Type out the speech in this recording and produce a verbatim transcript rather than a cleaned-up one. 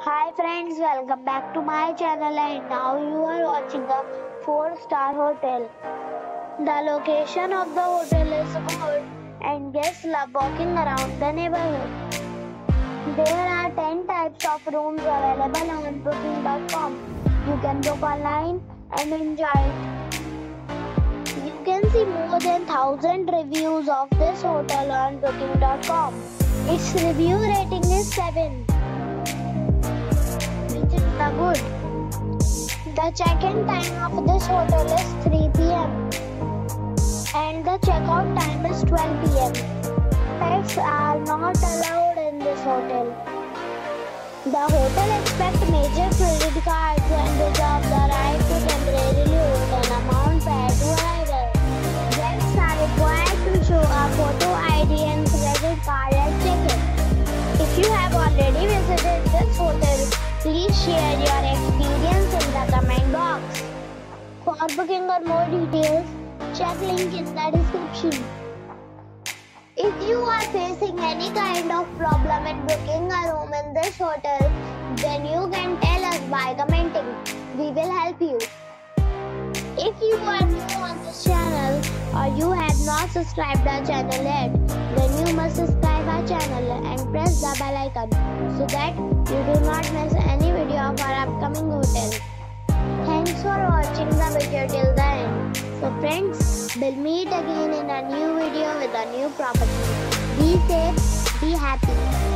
Hi friends, welcome back to my channel and now you are watching a four star hotel. The location of the hotel is good and guests love walking around the neighborhood. There are ten types of rooms available on booking dot com. You can book online and enjoy it. You can see more than one thousand reviews of this hotel on booking dot com. Its review rating is seven. The good. The check-in time of this hotel is three p m and the check-out time is twelve p m Pets are not allowed in this hotel. The hotel accepts major credit cards and reserves the right to temporarily hold an amount prior to arrival. Guests are required to show a photo I D and credit card at check-in. If you have already visited this hotel, please share your experience in the comment box. For booking or more details, check link in the description. If you are facing any kind of problem in booking a room in this hotel, then you can tell us by commenting. We will help you. If you are new on this channel or you have not subscribed our channel yet, then you must subscribe our channel and press the bell icon so that you do not miss any video of our upcoming hotel. Thanks for watching the video till the end. So friends, we'll meet again in a new video with a new property. Be safe, be happy.